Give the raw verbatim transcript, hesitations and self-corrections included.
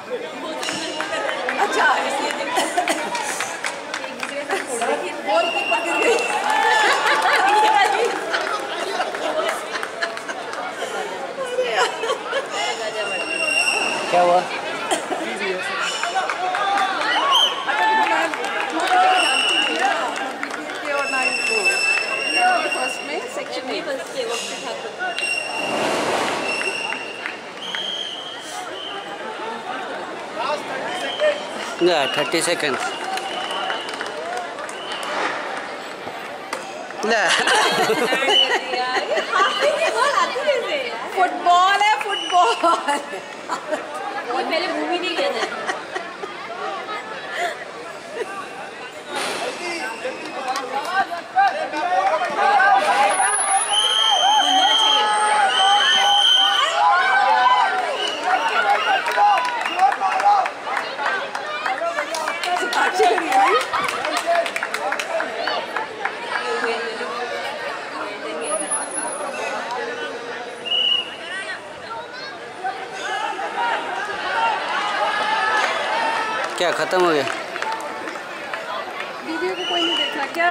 अच्छा क्या हुआ? फर्स्ट में सेक्शन में बस Yeah, thirty seconds. फुटबॉल है फुटबॉल। ये पहले मूवी नहीं कहना है। क्या खत्म हो गया?